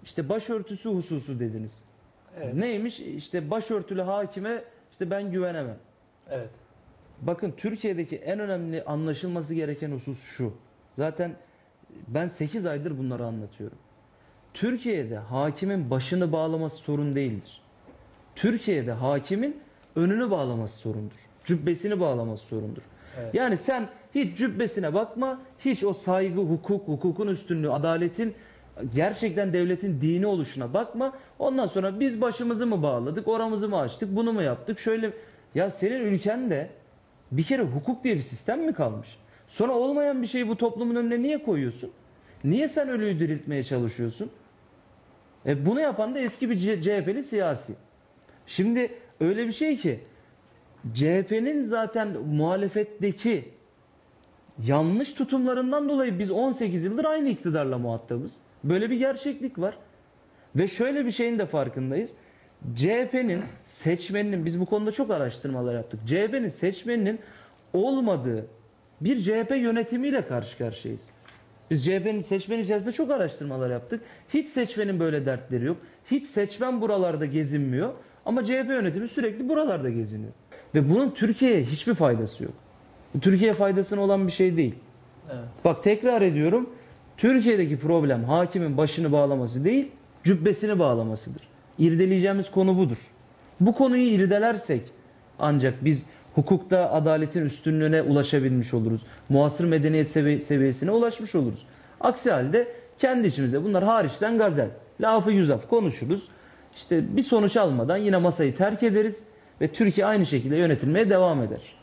işte başörtüsü hususu dediniz. Evet. Neymiş? İşte başörtülü hakime işte ben güvenemem. Evet. Bakın Türkiye'deki en önemli anlaşılması gereken husus şu. Zaten ben 8 aydır bunları anlatıyorum. Türkiye'de hakimin başını bağlaması sorun değildir. Türkiye'de hakimin önünü bağlaması sorundur. Cübbesini bağlaması sorundur. Evet. Yani sen hiç cübbesine bakma, hiç o saygı, hukukun üstünlüğü, adaletin, gerçekten devletin dini oluşuna bakma. Ondan sonra biz başımızı mı bağladık, oramızı mı açtık, bunu mu yaptık, şöyle... Ya senin ülkende bir kere hukuk diye bir sistem mi kalmış? Sonra olmayan bir şeyi bu toplumun önüne niye koyuyorsun? Niye sen ölüyü diriltmeye çalışıyorsun? Bunu yapan da eski bir CHP'li siyasi. Şimdi öyle bir şey ki CHP'nin zaten muhalefetteki yanlış tutumlarından dolayı biz 18 yıldır aynı iktidarla muhatabız. Böyle bir gerçeklik var. Ve şöyle bir şeyin de farkındayız. CHP'nin seçmeninin, biz bu konuda çok araştırmalar yaptık. CHP'nin seçmeninin olmadığı bir CHP yönetimiyle karşı karşıyayız. Biz CHP'nin seçmen içerisinde çok araştırmalar yaptık. Hiç seçmenin böyle dertleri yok. Hiç seçmen buralarda gezinmiyor. Ama CHP yönetimi sürekli buralarda geziniyor. Ve bunun Türkiye'ye hiçbir faydası yok. Türkiye'ye faydasına olan bir şey değil. Evet. Bak tekrar ediyorum. Türkiye'deki problem hakimin başını bağlaması değil, cübbesini bağlamasıdır. İrdeleyeceğimiz konu budur. Bu konuyu irdelersek ancak biz hukukta adaletin üstünlüğüne ulaşabilmiş oluruz. Muasır medeniyet seviyesine ulaşmış oluruz. Aksi halde kendi içimizde bunlar hariçten gazel, lafı yüzaf konuşuruz. İşte bir sonuç almadan yine masayı terk ederiz ve Türkiye aynı şekilde yönetilmeye devam eder.